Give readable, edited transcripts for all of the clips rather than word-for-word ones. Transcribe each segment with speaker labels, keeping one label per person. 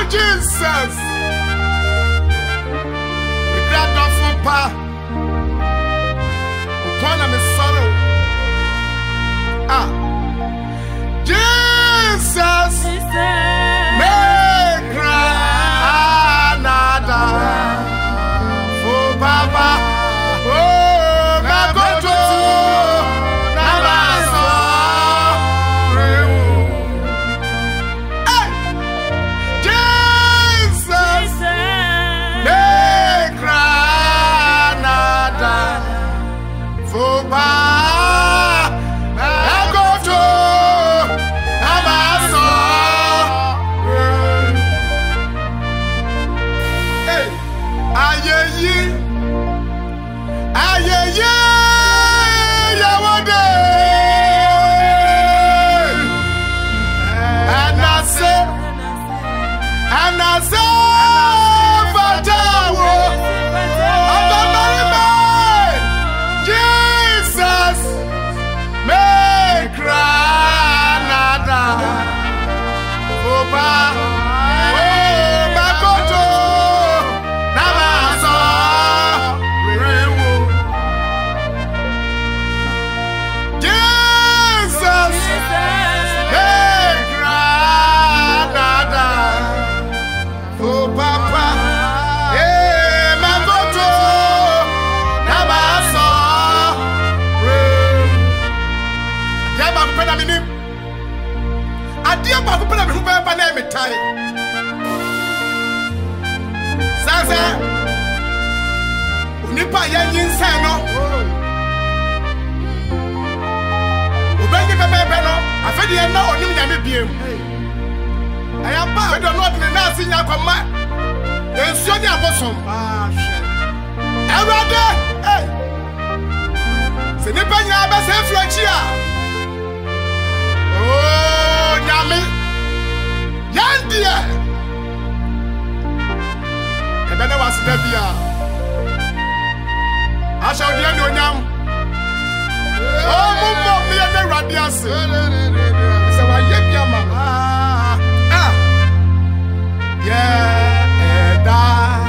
Speaker 1: Jesus. We grab the full pa. Upon me sorrow. Jesus. Make Granada for Papa. Oh, my God. Sasa unipa yenyi nsano ubengi pepepe no afedi na onim nyame biem ayamba fedo no de na asinya kwama ensuo ni abosom awade se nipa nya ba se frochi a oh nyame yandia ebene wasida bia asha odia ni onyam oh mummo me na radia se se wa ye bia ma yeah eda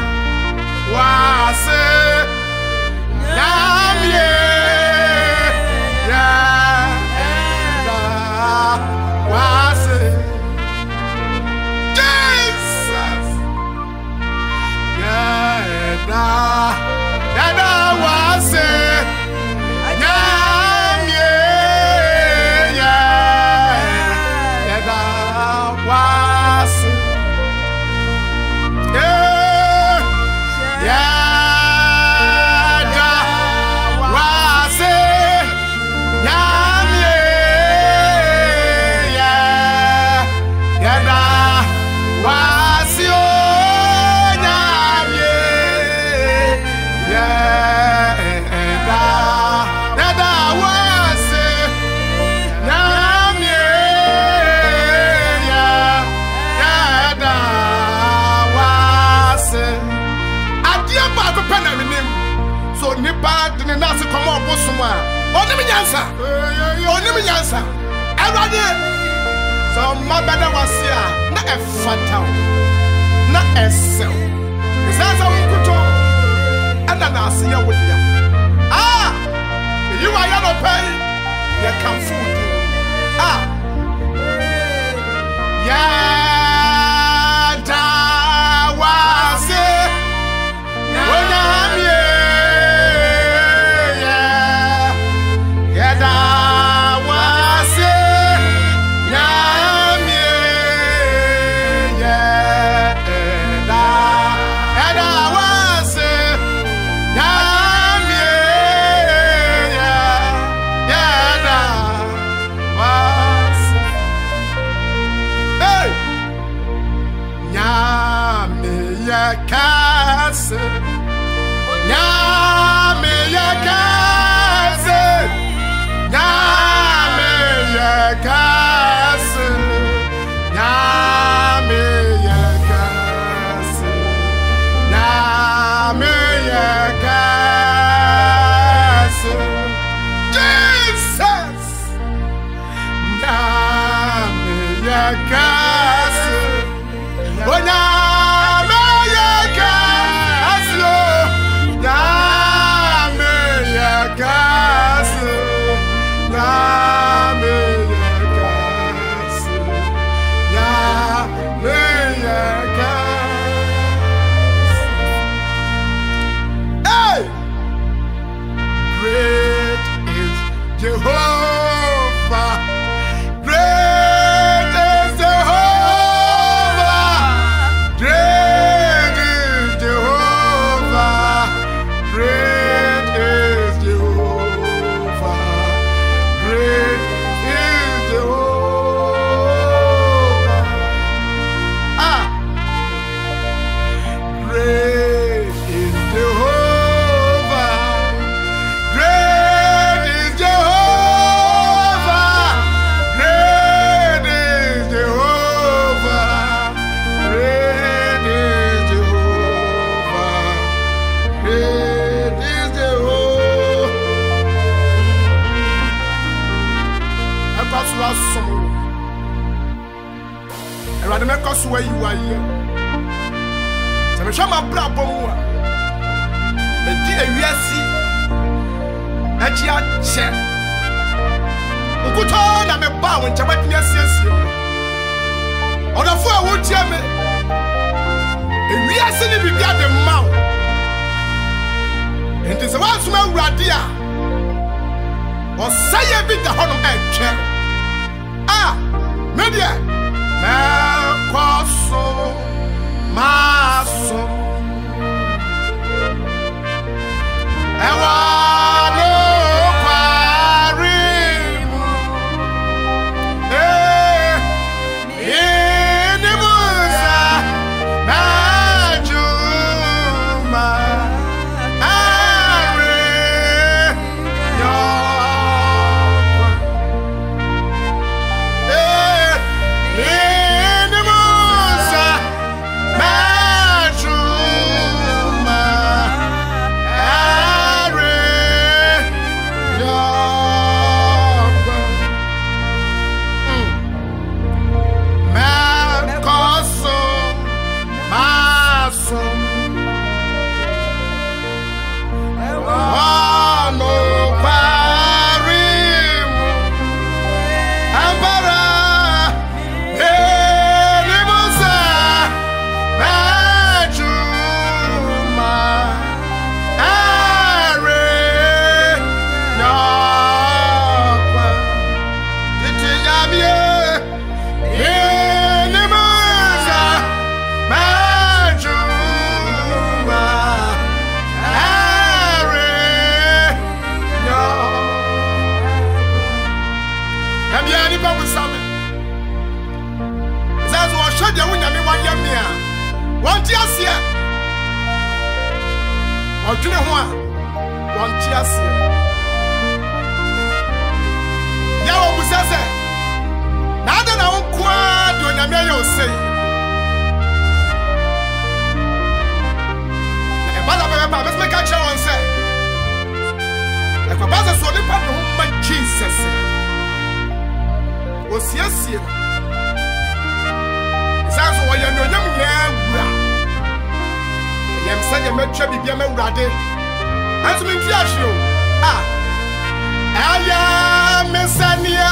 Speaker 1: wase namie yeah eda wase Dada wase nyamye ya dada wase ya dada wase nyamye ya dada wase nasi komo obosoma onim nyansa awade so mabada wasia na efata na esel sasa wonkuto ana na asia wodia you are no pay you can food yeah da wase onyamie Yes. cause was so. I rather make us where you are here. So me show my bra bomwa. The dear wiasi. Achia che. Ukuto na me ba won chabati asiesie. Odafo a wo tia me. E wiase ni bibia de maw. Enti se wa suma wurade a. Osaya bi da hono etwe. Ah, media. Mekoso maso. Ewa no kwarimu. Ini musa majuma. Odwene ho a wonte ase ya wo busase na ada na wonko a de onyame ya osei e bala baba baba me ka kire won se e ko baza so ni pa de ho ma Jesus osiesie zazo wo ya no nyam ya wura yem sanya metwa bibia ma wurade aso me ntwi ahwe ah aya mesania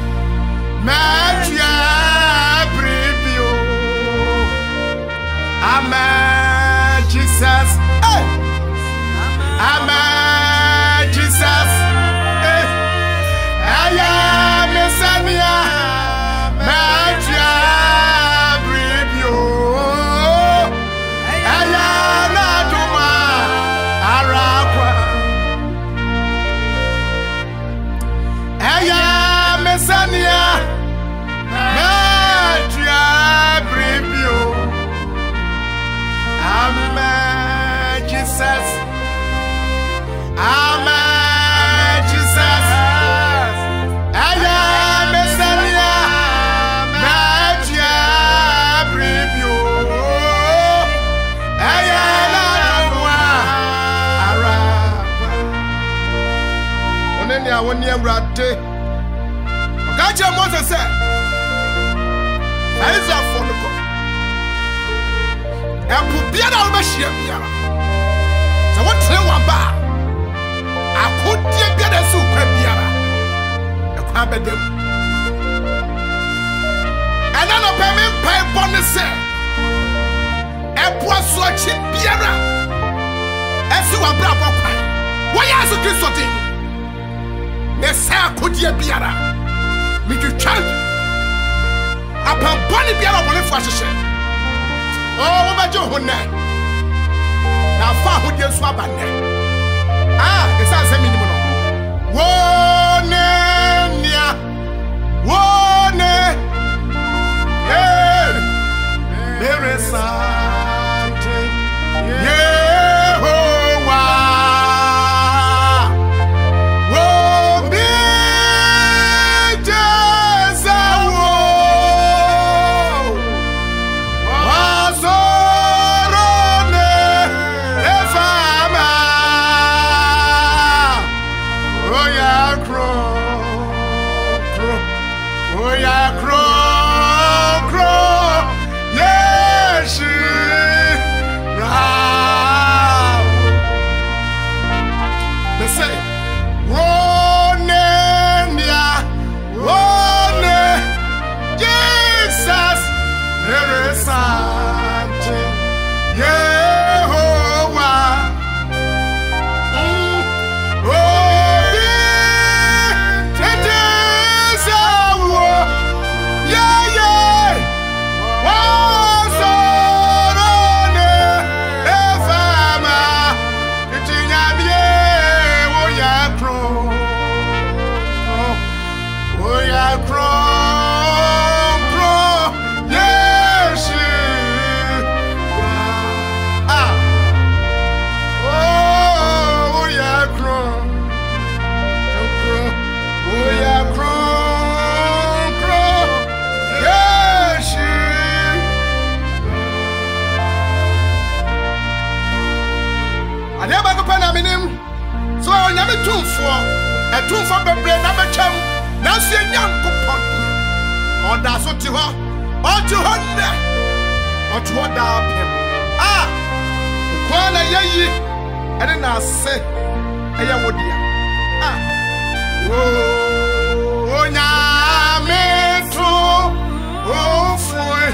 Speaker 1: matya bribio amen Jesus amen Jesus aya mesania matya bribio aya Mesania, Matria Bribio, Amen, Jesus, Amen, Jesus, Aya Mesania, Matria Bribio, Aya Lawa, Araba, Onenia, Wonia Rate. Kaja Moses said, Aiza Fonoko. And Pubiana Mashia Biara. So what's the one bar? I could get a super Biara. A crabadem. And then a payment pay bonus. And Poisson Biara. As you are bravo pie. Why are you Christophe? Messiah could ye Biara. Me to chant upon Bonnie Biara on the fashion. Oh, what about your honor? Now, far would you swap at them? Ah, it's as a minimum. One, there is something. Cross. da so ti ho o ti ho ne o ti ho da pem ko na yayi ene na se eya wodia o nya me tu o foi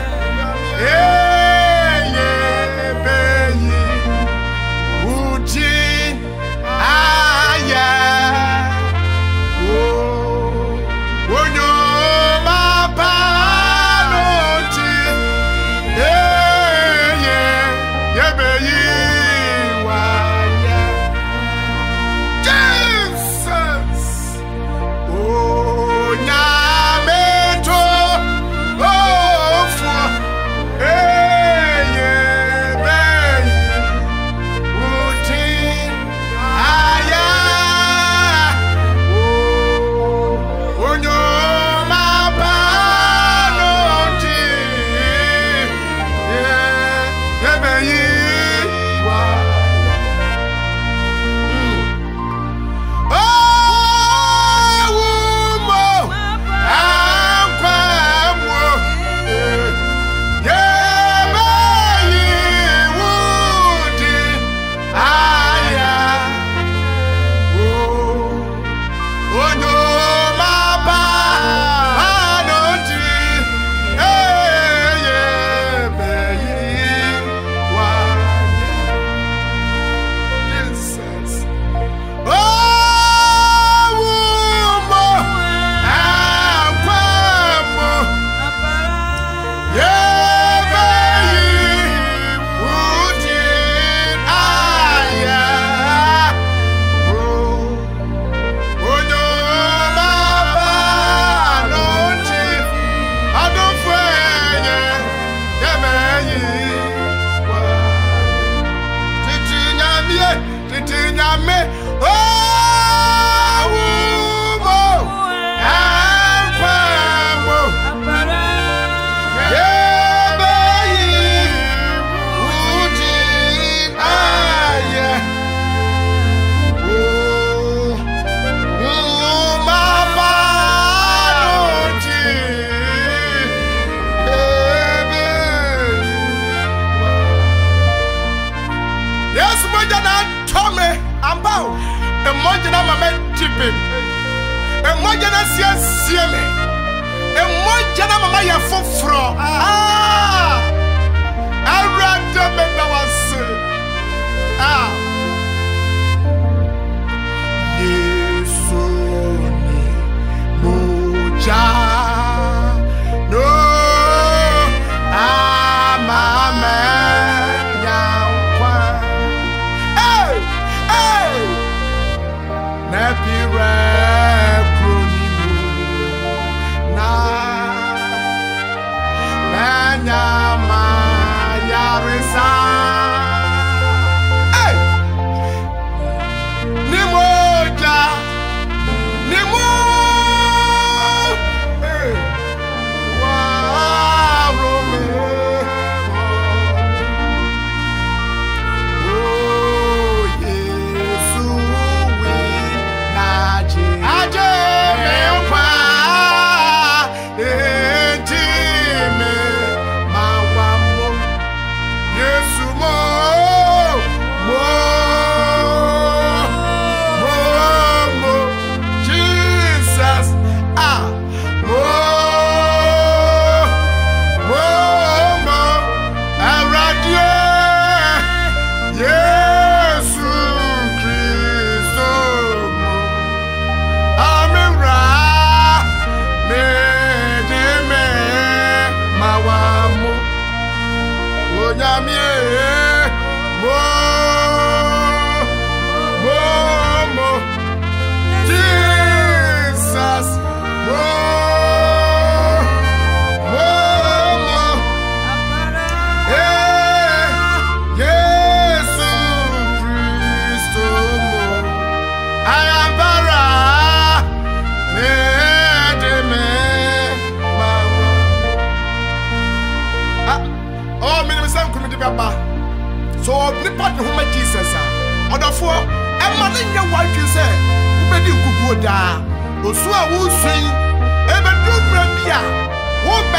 Speaker 2: So nipa de homa Jesus a odofo e ma ne nya wadwe se ubedi gugu da osu a wo sun e be dumra bia wo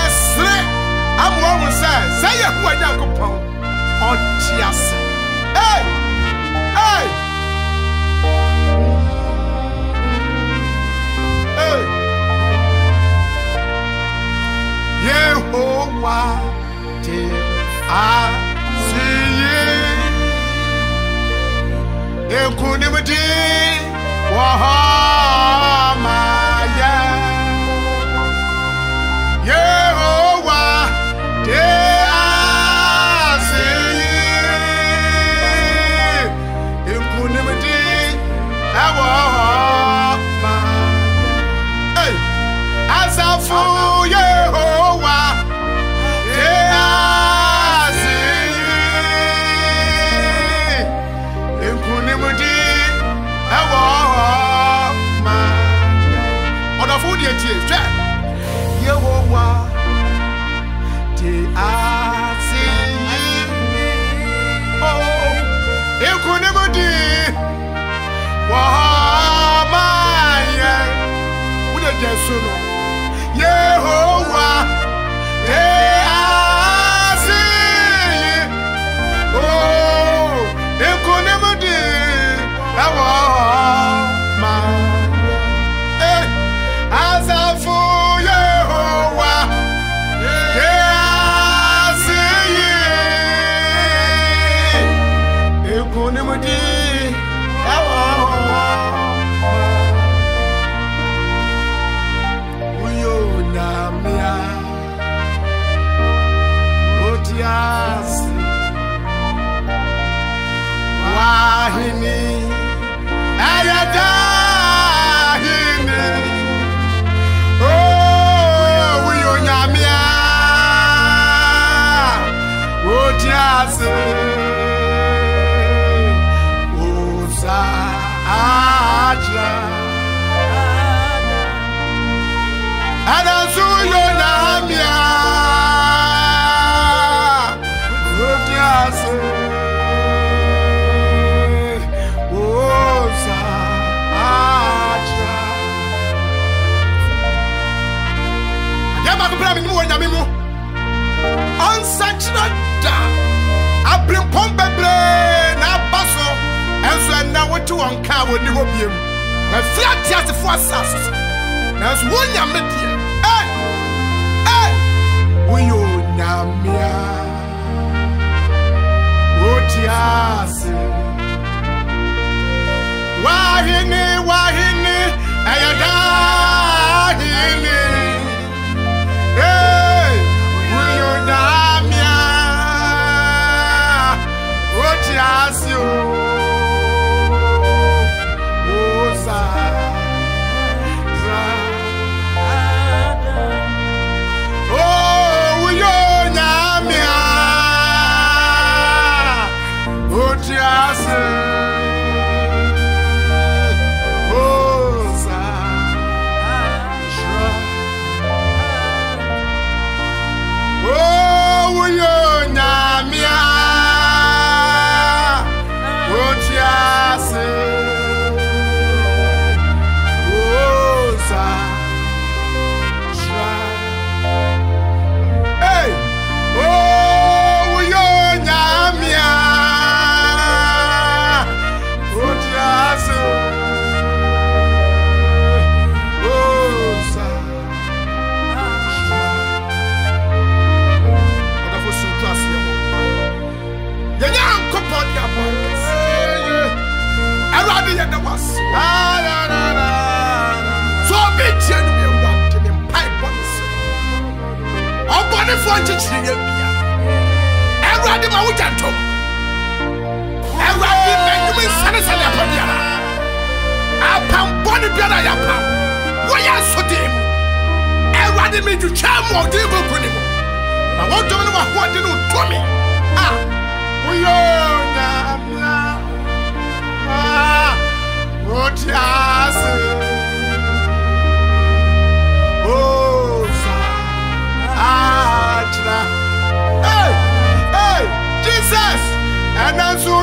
Speaker 2: Jesus, and